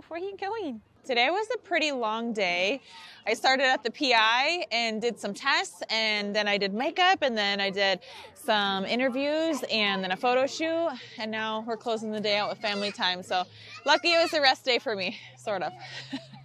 Where are you going? Today was a pretty long day. I started at the PI and did some tests, and then I did makeup, and then I did some interviews, and then a photo shoot, and now we're closing the day out with family time. So lucky it was a rest day for me, sort of.